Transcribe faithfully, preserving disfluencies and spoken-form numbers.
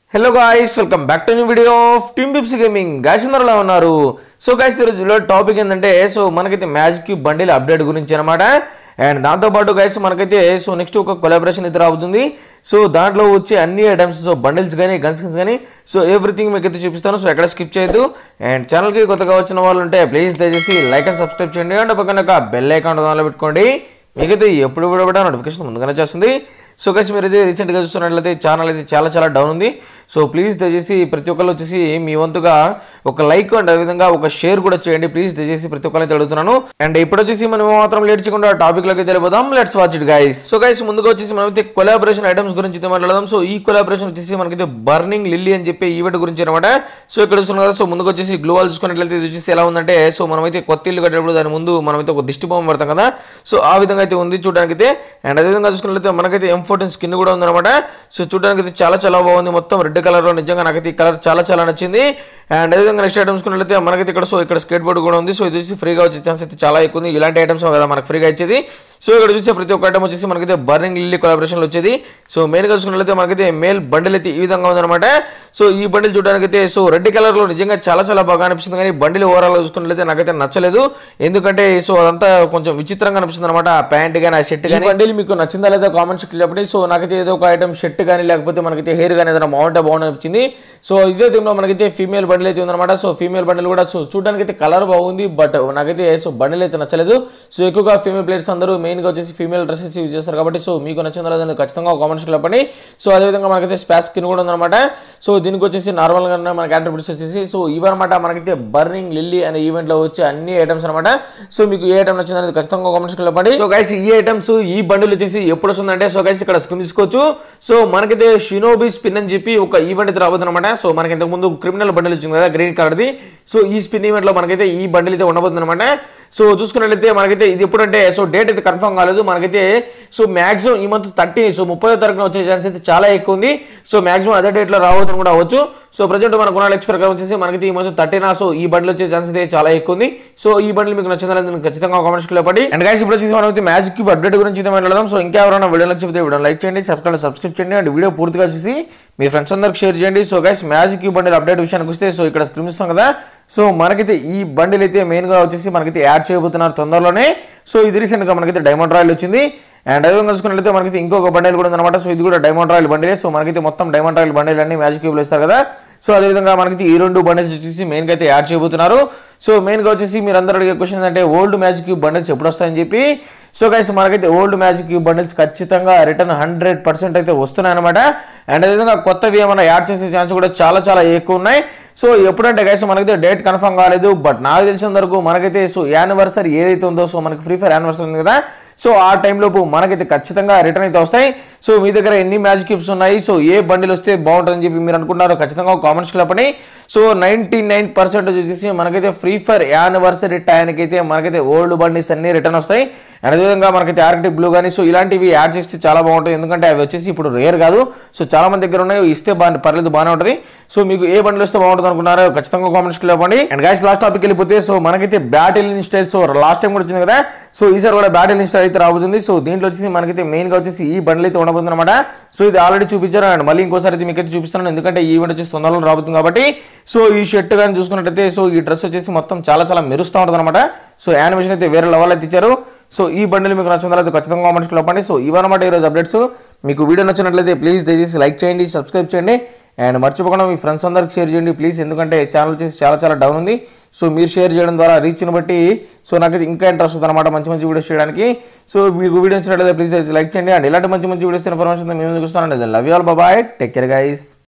Hello guys, welcome back to a new video of Team Pips Gaming. Guys, అందరూ ఉన్నారు. So guys ఈ రోజు topic ఏంటంటే so మనకైతే మ్యాజిక్ క్యూబ్ బండిల్ అప్డేట్ గురించి అన్నమాట. అండ్ దాంతో పాటు గైస్ మనకైతే సో నెక్స్ట్ ఒక కొలాబరేషన్ అయితే రాబోతుంది. సో దాంట్లో వచ్చే అన్ని ఐటమ్స్ సో బండిల్స్ కానీ గన్స్ కానీ సో ఎవ్రీథింగ్ మీకు అయితే చూపిస్తాను. సో ఎక్కడ స్కిప్ చేయొద్దు. అండ్ ఛానల్కి కొత్తగా వచ్చిన వాళ్ళు ఉంటే ప్లీజ్ దయచేసి లైక్ అండ్ సబ్స్క్రైబ్ చేయండి. అండ్ పక్కన ఒక బెల్ ఐకాన్ దానిలో పెట్టుకోండి. మీకైతే ఎప్పుడు కూడా నోటిఫికేషన్ ముందుగానే చేస్తుంది. సో గైస్ మీరు అయితే రీసెంట్గా చూస్తున్నట్లయితే ఛానల్ అయితే చాలా చాలా డౌన్ ఉంది. సో ప్లీజ్ దయచేసి ప్రతి ఒక్కరు వచ్చేసి మీ వంతుగా ఒక లైక్ అండ్ అదేవిధంగా ఒక షేర్ కూడా చేయండి. ప్లీజ్ దయచేసి ప్రతి ఒక్కరు అయితే అడుగుతున్నాను. అండ్ ఇప్పుడు వచ్చేసి మనం మాత్రం లేట్ చేయకుండా టాపిక్ లోకి తెలిపోదాం. Let's watch it guys. So guys ముందుగా వచ్చేసి మనం అయితే కొలాబరేషన్ ఐటమ్స్ గురించి అయితే మాట్లాడదాం. సో ఈ కొలాబరేషన్ వచ్చేసి మనకైతే బర్నింగ్ లిల్లీ అని చెప్పి ఈవెంట్ గురించి అనమాట. సో ఇక్కడ చూస్తున్నాం కదా. సో ముందుగా వచ్చేసి గ్లోవాల్ చూసుకున్నట్లయితే ఇది వచ్చేసి ఎలా ఉందంటే సో మనమైతే కొత్త ఇల్లు కట్టేటప్పుడు దాని ముందు మనమైతే ఒక దిష్టి బొమ్మ పెడతాం కదా. సో ఆ విధంగా అయితే ఉంది చూడడానికి అయితే. అండ్ అదేవిధంగా చూసుకున్నట్లయితే మనకైతే ఎం ఫోర్టీన్ స్కిన్ కూడా ఉందన్నమాట. సో చూడడానికి అయితే చాలా చాలా బాగుంది. మొత్తం రెడ్ కలర్ లో నిజంగా నాకైతే ఈ కలర్ చాలా చాలా నచ్చింది. అండ్ అదేవిధంగా నెక్స్ట్ ఐటమ్స్ కున్నట్లయితే మనకైతే ఇక్కడ సో ఇక్కడ స్కేట్ బోర్డు కూడా ఉంది. సో ఇది వచ్చి ఫ్రీగా వచ్చే ఛాన్స్ అయితే చాలా ఎక్కువ ఉంది. ఇలాంటి ఐటమ్స్ కదా మనకు ఫ్రీగా ఇచ్చేది. సో ఇక్కడ చూసే ప్రతి ఒక్క ఐటమ్ వచ్చేసి మనకైతే బర్నింగ్ లిల్లీ కొలాబరేషన్లో వచ్చేది. సో మెయిన్గా చూసుకున్నట్లయితే మనకైతే మేల్ బండిల్ అయితే ఈ విధంగా ఉందన్నమాట. సో ఈ బండిల్ చూడడానికి అయితే సో రెడ్ కలర్ లో నిజంగా చాలా చాలా బాగా అనిపిస్తుంది. కానీ బండిల్ ఓవరాల్ చూసుకున్నట్లయితే నాకైతే నచ్చలేదు. ఎందుకంటే సో అదంతా కొంచెం విచిత్రంగా అనిపిస్తుంది అనమాట. ఆ ప్యాంట్ కానీ ఆ షర్ట్ కానీ బండిల్ మీకు నచ్చిందా లేదా కామెంట్స్ చెప్పండి. సో నాకైతే ఏదో ఒక ఐటమ్ షర్ట్ కానీ లేకపోతే మనకైతే హెయిర్ కానీ ఏదైనా బాగుంటే బాగుంది అనిపించింది. సో ఇదే దీనిలో మనకైతే ఫీమేల్ బండిల్ అయితే ఉందన్నమాట. సో ఫీమేల్ బండిల్ కూడా సో చూడడానికి అయితే కలర్ బాగుంది. బట్ నాకైతే సో బండిల్ అయితే నచ్చలేదు. సో ఎక్కువగా ఫీమేల్ ప్లేయర్స్ అందరూ మెయిన్గా వచ్చేసి ఫీమేల్ డ్రెస్సెస్ యూజ్ చేస్తారు కాబట్టి సో మీకు నచ్చిందా లేదా ఖచ్చితంగా కామెంట్స్ చెప్పండి. సో అదేవిధంగా మనకైతే స్పాస్ స్కిన్ కూడా ఉందన్నమాట. సో దీనికి వచ్చేసి నార్మల్గా మనకి అట్రిబ్యూట్స్ వచ్చేసి సో ఇవన్నమాట మనకైతే బర్నింగ్ లిల్లీ అనే ఈవెంట్లో వచ్చే అన్ని ఐటమ్స్ అనమాట. సో మీకు ఏ ఐటమ్ నచ్చింది అనేది ఖచ్చితంగా కామెంట్స్ చెప్పండి. సో గైస్ ఈ ఐటమ్స్ ఈ బండిల్ వచ్చేసి ఎప్పుడు వస్తుందంటే సో గైస్ ఇక్కడ స్కిన్ తీసుకోవచ్చు. సో మనకైతే షినోబి స్పిన్ అని చెప్పి ఒక ఈవెంట్ అయితే రాబోతుంది అనమాట. సో మనకి ఇంతకు ముందు క్రిమినల్ బండిల్ వచ్చింది కదా గ్రీన్ కలర్ది. సో ఈ స్పిన్ ఈవెంట్ లో మనకైతే ఈ బండిల్ అయితే ఉండబోతుంది అనమాట. సో చూసుకున్నట్లయితే మనకైతే ఇది ఎప్పుడంటే సో డేట్ అయితే కన్ఫర్మ్ కాలేదు. మనకైతే సో మాక్సిమం ఈ మంత్ థర్టీ సో ముప్పై తారీఖున వచ్చే ఛాన్స్ అయితే చాలా ఎక్కువ ఉంది. సో మాక్సిమం అదే డేట్ లో రావద్దని కూడా అవ్వచ్చు. సో ప్రజెంట్ మన కొనాలి ఎక్స్పెక్ట్ వచ్చేసి మనకి ఈ మంత్ థర్టీనా సో ఈ బండిల్ వచ్చే ఛాన్స్ అయితే చాలా ఎక్కువ ఉంది. సో ఈ బండిల్ మీకు నచ్చిందా ఖచ్చితంగా కామెంట్స్ చెప్పండి. అండ్ గైస్ ఇప్పుడు వచ్చేసి మనం అయితే మ్యాజిక్ క్యూబ్ అప్డేట్ గురించి అయితే మాట్లాడదాం. సో ఇంకా ఎవరైనా వీడియో నచ్చితే వీడియో లైక్ చేయండి, సబ్స్క్రైబ్ సబ్స్క్రైబ్ చేయండి. అండ్ వీడియో పూర్తిగా వచ్చేసి మీ ఫ్రెండ్స్ అందరికి షేర్ చేయండి. So guys magic cube bundle update విషయానికి వస్తే సో ఇక్కడ స్క్రీన్ ఇస్తాం కదా. సో మనకైతే ఈ బండిల్ అయితే మెయిన్ గా వచ్చేసి మనకైతే యాడ్ చేయబోతున్నారు తొందరలోనే. సో ఇది రీసెంట్ గా మనకైతే డైమండ్ రాయల్ వచ్చింది. అండ్ అదేవిధంగా చూసుకున్నట్లయితే మనకి ఇంకొక బండిల్ కూడా ఉందన్నమాట. సో ఇది కూడా డైమండ్ రాయల్ బండిలే. సో మనకైతే మొత్తం డైమండ్ రాయల్ బండిల్ అన్ని మ్యాజిక్ క్యూబ్లో ఇస్తారు కదా. సో అదేవిధంగా మనకి ఈ రెండు బండిల్స్ వచ్చేసి మెయిన్గా అయితే యాడ్ చేయబోతున్నారు. సో మెయిన్గా వచ్చేసి మీరు అందరూ అడిగే క్వశ్చన్ ఏంటంటే ఓల్డ్ మ్యాజిక్ క్యూబ్ బండిల్స్ ఎప్పుడు వస్తాయని చెప్పి. సో గైస్ మనకైతే ఓల్డ్ మ్యాజిక్ క్యూబ్ బండిల్స్ ఖచ్చితంగా రిటర్న్ హండ్రెడ్ పర్సెంట్ అయితే వస్తున్నాయి అనమాట. అండ్ అదేవిధంగా కొత్తవి ఏమైనా యాడ్ చేసే ఛాన్స్ కూడా చాలా చాలా ఎక్కువ ఉన్నాయి. సో ఎప్పుడంటే గైస్ మనకైతే డేట్ కన్ఫర్మ్ కాలేదు. బట్ నాకు తెలిసిన వరకు మనకైతే సో యానివర్సరీ ఏదైతే ఉందో సో మనకి ఫ్రీ ఫైర్ యానివర్సరీ ఉంది కదా. సో ఆ టైంలోపు మనకైతే ఖచ్చితంగా రిటర్న్ అయితే వస్తాయి. సో మీ దగ్గర ఎన్ని మ్యాజిక్ క్యూబ్స్ ఉన్నాయి, సో ఏ బండిల్ వస్తే బాగుంటుందని చెప్పి మీరు అనుకుంటున్నారో ఖచ్చితంగా కామెంట్స్ చెప్పండి. సో నైన్టీ నైన్ పర్సెంట్ వచ్చేసి మనకైతే ఫ్రీ ఫైర్ యానివర్సరీ టైంకి అయితే మనకైతే ఓల్డ్ బండిల్స్ అన్ని రిటర్న్ వస్తాయి. అండ్ అదేవిధంగా మనకైతే ఆర్కిటిక్ బ్లూ కానీ సో ఇలాంటివి యాడ్ చేస్తే చాలా బాగుంటుంది. ఎందుకంటే అవి వచ్చేసి ఇప్పుడు రేర్ కాదు. సో చాలా మంది దగ్గర ఉన్నాయి, ఇస్తే బాగా పర్లేదు బాగానే ఉంటుంది. సో మీకు ఏ బండిల్ వస్తే బాగుంటుంది అనుకున్నారో ఖచ్చితంగా కామెంట్స్ చెప్పండి. అండ్ గైస్ లాస్ట్ టాపిక్ వెళ్ళిపోతే సో మనకైతే battle in style so last time కూడా వచ్చింది కదా. సో ఈసారి కూడా బ్యాటిల్ ఇన్స్టైల్ అయితే రాబోతుంది. సో దీంట్లో వచ్చేసి మనకైతే మెయిన్ గా వచ్చేసి ఈ బండిల్ అయితే ఉండబోతుంది అనమాట. సో ఇది ఆల్రెడీ చూపించారు. అండ్ మళ్ళీ ఇంకోసారి అయితే మీకైతే చూపిస్తున్నాను. ఎందుకంటే ఈ ఈవెంట్ వచ్చేసి తొందరలో రాబోతుంది కాబట్టి. సో ఈ షర్ట్ కానీ చూసుకున్నట్టయితే సో ఈ డ్రెస్ వచ్చేసి మొత్తం చాలా చాలా మెరుస్తూ ఉంటుంది అనమాట. సో యానిమేషన్ అయితే వేరే లెవెల్ అయితే ఇచ్చారు. సో ఈ బండిల్ మీకు నచ్చిందా అయితే ఖచ్చితంగా కామెంట్స్ చెప్పండి. సో ఇవన్నమాట ఈరోజు అప్డేట్స్. మీకు వీడియో నచ్చినట్లయితే ప్లీజ్ దయచేసి లైక్ చేయండి, సబ్స్క్రైబ్ చేయండి. అండ్ మర్చిపోకుండా మీ ఫ్రెండ్స్ అందరికి షేర్ చేయండి ప్లీజ్. ఎందుకంటే ఛానల్ వచ్చేసి చాలా చాలా డౌన్ ఉంది. సో మీరు షేర్ చేయడం ద్వారా రీచ్ని బట్టి సో నాకైతే ఇంకా ఇంట్రెస్ట్ ఉంది అనమాట మంచి మంచి వీడియోస్ చేయడానికి. సో మీకు వీడియో నచ్చినట్లయితే ప్లీజ్ లైక్ చేయండి. అండ్ ఇలాంటి మంచి మంచి వీడియోస్ ఇన్ఫర్మేషన్ మేము చూస్తానండి. Love you all, bye, take care guys.